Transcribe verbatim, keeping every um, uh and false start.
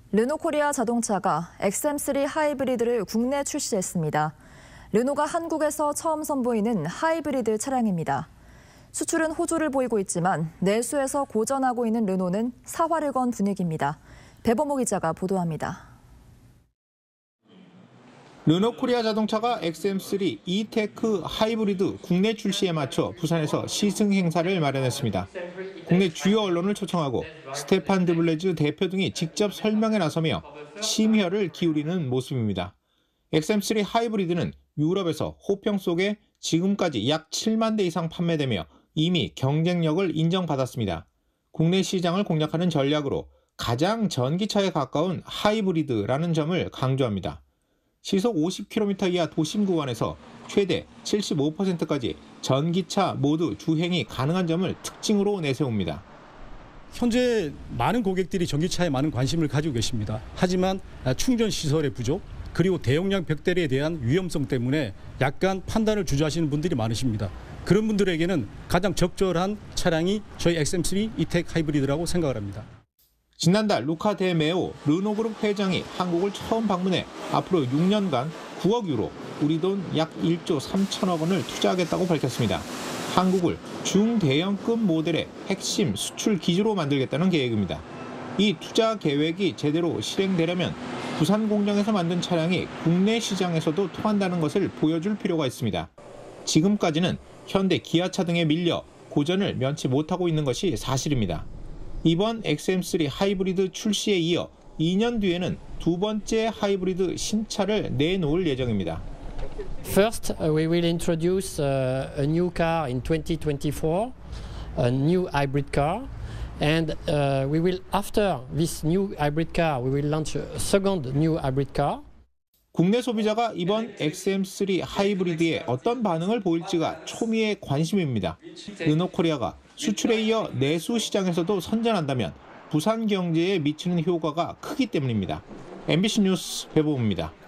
르노코리아 자동차가 엑스엠 쓰리 하이브리드를 국내 출시했습니다. 르노가 한국에서 처음 선보이는 하이브리드 차량입니다. 수출은 호조를 보이고 있지만 내수에서 고전하고 있는 르노는 사활을 건 분위기입니다. 배범호 기자가 보도합니다. 르노코리아 자동차가 엑스엠 쓰리 이테크 하이브리드 국내 출시에 맞춰 부산에서 시승 행사를 마련했습니다. 국내 주요 언론을 초청하고 스테판 드블레즈 대표 등이 직접 설명에 나서며 심혈을 기울이는 모습입니다. 엑스엠 쓰리 하이브리드는 유럽에서 호평 속에 지금까지 약 칠만 대 이상 판매되며 이미 경쟁력을 인정받았습니다. 국내 시장을 공략하는 전략으로 가장 전기차에 가까운 하이브리드라는 점을 강조합니다. 시속 오십 킬로미터 이하 도심 구간에서 최대 칠십오 퍼센트까지 전기차 모두 주행이 가능한 점을 특징으로 내세웁니다. 현재 많은 고객들이 전기차에 많은 관심을 가지고 계십니다. 하지만 충전 시설의 부족, 그리고 대용량 벽대리에 대한 위험성 때문에 약간 판단을 주저하시는 분들이 많으십니다. 그런 분들에게는 가장 적절한 차량이 저희 엑스엠 쓰리 이테크 하이브리드라고 생각을 합니다. 지난달 루카 데 메오 르노그룹 회장이 한국을 처음 방문해 앞으로 육 년간 구억 유로, 우리 돈 약 일조 삼천억 원을 투자하겠다고 밝혔습니다. 한국을 중대형급 모델의 핵심 수출 기지로 만들겠다는 계획입니다. 이 투자 계획이 제대로 실행되려면 부산 공장에서 만든 차량이 국내 시장에서도 통한다는 것을 보여줄 필요가 있습니다. 지금까지는 현대, 기아차 등에 밀려 고전을 면치 못하고 있는 것이 사실입니다. 이번 엑스엠 쓰리 하이브리드 출시에 이어 이 년 뒤에는 두 번째 하이브리드 신차를 내놓을 예정입니다. First, we will introduce a new car in twenty twenty-four, a new hybrid car, and uh, we will, after this new hybrid car, we will launch a second new hybrid car. 국내 소비자가 이번 엑스엠 쓰리 하이브리드에 어떤 반응을 보일지가 초미의 관심입니다. 르노코리아가 수출에 이어 내수 시장에서도 선전한다면 부산 경제에 미치는 효과가 크기 때문입니다. 엠비씨 뉴스 배범호입니다.